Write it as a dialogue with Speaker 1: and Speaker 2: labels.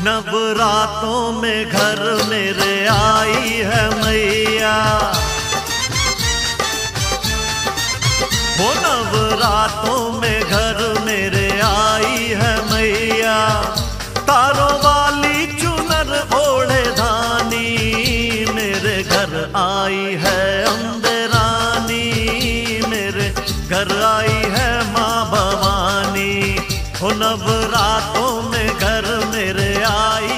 Speaker 1: नवरातों में घर मेरे आई है मैया, वो नवरातों में घर मेरे आई है मैया। तारों वाली चुनर ओढ़े धानी मेरे घर आई है अम्बे रानी, मेरे घर आई है माँ भवानी। वो नवरातों में घर मेरे आई